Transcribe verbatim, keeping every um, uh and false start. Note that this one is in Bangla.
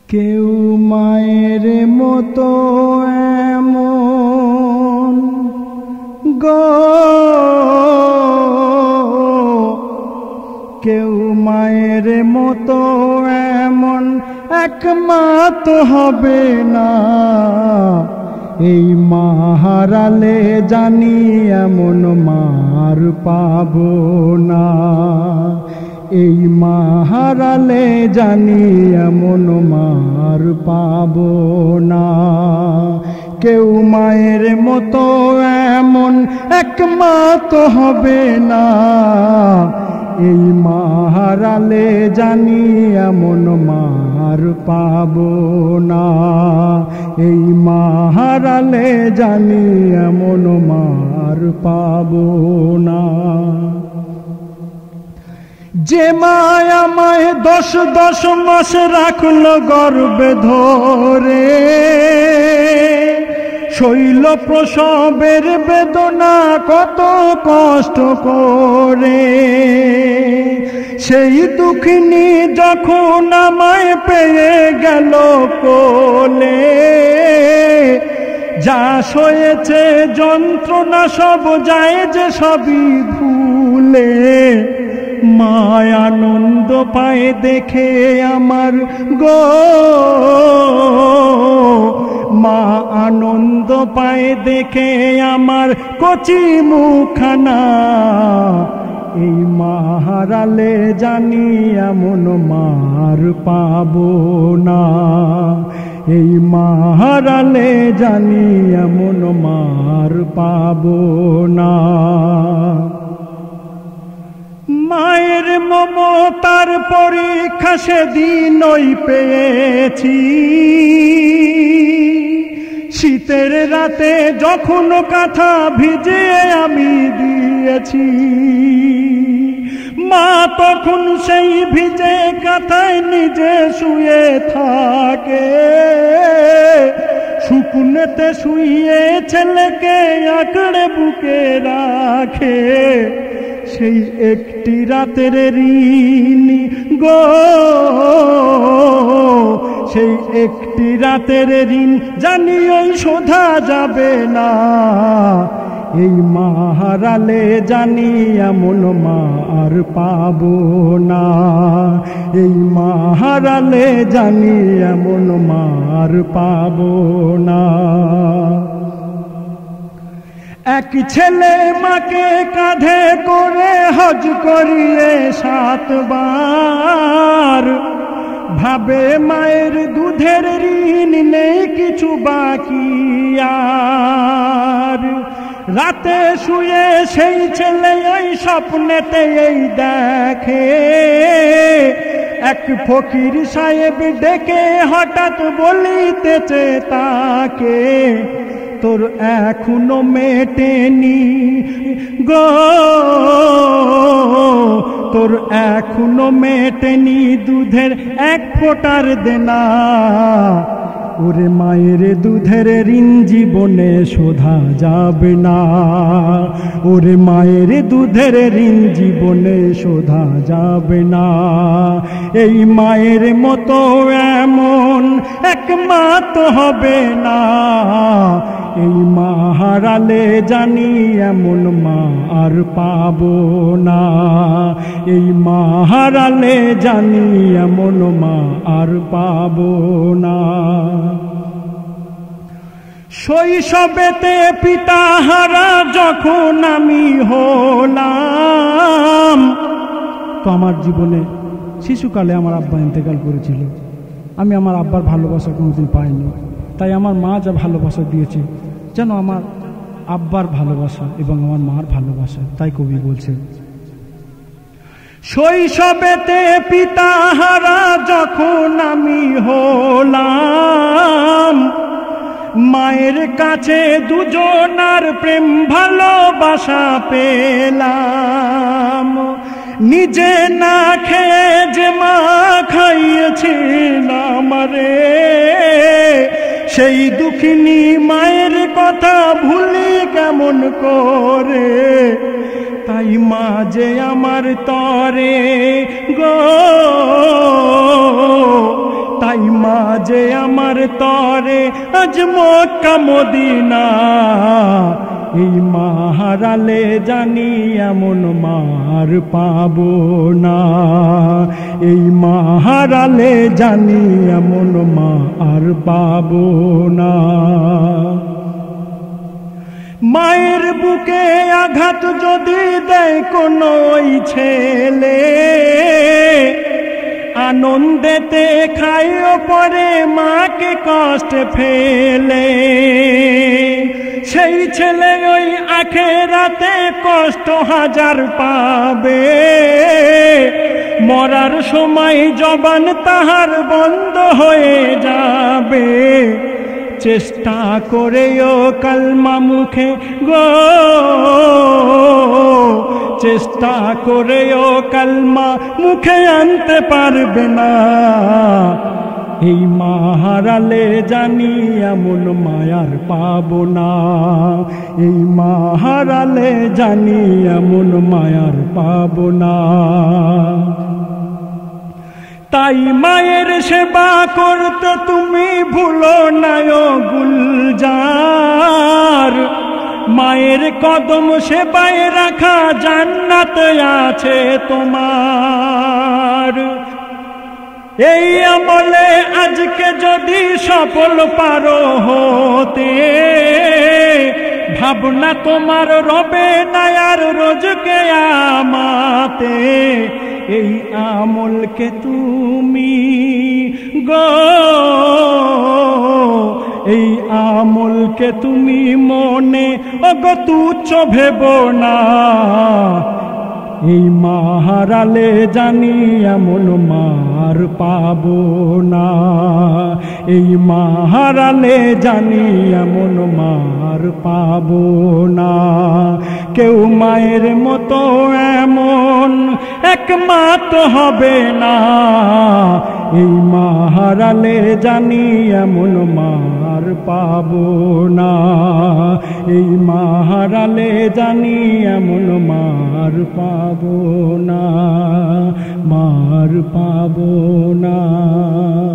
কেউ মায়ের মতো এমন গো, কেউ মায়ের মতো এমন একমাত্র হবে না। এই মা হারালে জানি এমন মার পাবো না। এই মা হারালে জানি এমন মার পাবো না। কেউ মায়ের মতো এমন একমাত্র হবে না। এই মা হারালে জানি এমন মার পাবো না। এই মা হারালে জানি এমন মার পাবো না। যে মায় আমায় দশ দশ মাস রাখলো গর্ভে ধরে, শৈল প্রসবের বেদনা কত কষ্ট করে, সেই দুঃখিনী যখন আমায় পেয়ে গেল কোলে, যা সয়েছে যন্ত্রণা সব যায় যে সবই ভুলে। মা আনন্দ পায় দেখে আমার গো, মা আনন্দ পায় দেখে আমার কচি মুখখানা। এই মা হারালে জানি এমন মার পাবো না। এই মা হারালে জানি এমন মার পাবো না। মায়ের মমতার পরীক্ষা সেদিনই পেয়েছি, শীতের রাতে যখন কাঁথা ভিজে আমি দিয়েছি। মা তখন সেই ভিজে কাঁথায় নিজে শুয়ে থাকে, শুকনেতে শুয়ে ছেলেকে আঁকড়ে বুকে রাখে। সেই একটি রাতের ঋণ গো, সেই একটি রাতের ঋণ জানি ওই শোধা যাবে না। এই মা হারালে জানি এমন মা আর পাবো না। এই মা হারালে জানি এমন মা আর পাবো না। এক ছেলে মাকে কাঁধে করে হজ করিয়ে সাতবার, ভাবে মায়ের দুধের ঋণ নেই কিছু বাকি আর। রাতে শুয়ে সেই ছেলে ওই স্বপ্নেতে এই দেখে, এক ফকির সাহেব ডেকে হঠাৎ বলিতেছে তাকে, তোর এখনো মেটেনি গো, তোর এখনো মেটেনি দুধের এক ফোঁটার দেনা। ওরে মায়ের দুধের ঋণ জীবনে শোধা যাবে না। ওরে মায়ের দুধের ঋণ জীবনে শোধা যাবে না। এই মায়ের মতো এমন একমাত্র হবে না। এই মা হারালে জানি এমন মা আর পাবো না। এই মা হারালে জানি এমন মা আর পাবো না। শৈশবেতে পিতা হারা যখন আমি হলাম, তো আমার জীবনে শিশুকালে আমার আব্বা ইন্তেকাল করেছিল। আমি আমার আব্বার ভালোবাসা কোনোদিন পাইনি, তাই আমার মা যা ভালোবাসা দিয়েছে যেন আমার আব্বার ভালোবাসা এবং আমার মার ভালোবাসা। তাই কবি বলছে, শৈশবেতে পিতা হারা যখন আমি হলাম, মায়ের কাছে দুজনার প্রেম ভালোবাসা পেলাম। নিজে না খেয়ে যে মা খাইয়েছিল আমারে, সেই দুঃখিনী মায়ের কথা ভুলি কেমন করে। তাই মা যে আমার তরে গো, তাই তাই মাঝে আমার তরে আজ মক্কা মদিনা এই মা হারালে জানি এমন মার পাবো না এই মা হারালে জানি এমন মা আর পাবো না মায়ের বুকে আঘাত যদি দেয় কোনো ওই ছেলে আনন্দেতে খাইও পরে মাকে কষ্ট ফেলে সেই ছেলে ওই আখেরাতে কষ্ট হাজার পাবে মরার সময় জবান তাহার বন্ধ হয়ে যাবে চেষ্টা করেও কালমা মুখে গো চেষ্টা করেও কালমা মুখে আনতে পারবে না এই মা হারালে জানি এমন মায়ার পাবো না এই মা হারালে জানি এমন মায়ার পাবো না তাই মায়ের সেবা করতে তুমি ভুলো না ও গুলজার মায়ের কদম সেবায় রাখা জান্নাত আছে তোমার এই আমলে আজকে যদি সফল পারো হতে ভাবনা তোমার রবে না আর রোজকে আমাতে এই আমলকে তুমি গো এই আমলকে তুমি মনে অগো তুচ্ছ ভেবো না এই মা হারালে জানি এমন মার পাবো না এই মা হারালে জানি এমন মার পাবো না কেউ মায়ের মতো এমন একমাত্র হবে না এই মা হারালে জানি এমন মার পাবো না এই মা হারালে জানি এমন মার পাবো না মার পাবো না।